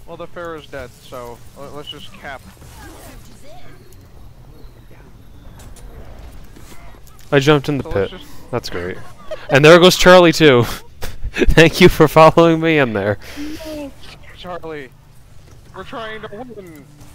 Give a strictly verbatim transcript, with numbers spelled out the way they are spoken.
Well, the Pharaoh's dead, so let's just cap. I jumped in the So pit. just... That's great. And there goes Charlie too. Thank you for following me in there. Charlie, we're trying to win.